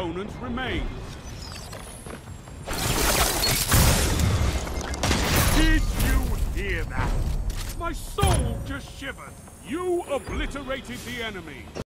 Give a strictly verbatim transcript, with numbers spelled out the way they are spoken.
opponents remain. Did you hear that? My soul just shivered. You obliterated the enemy.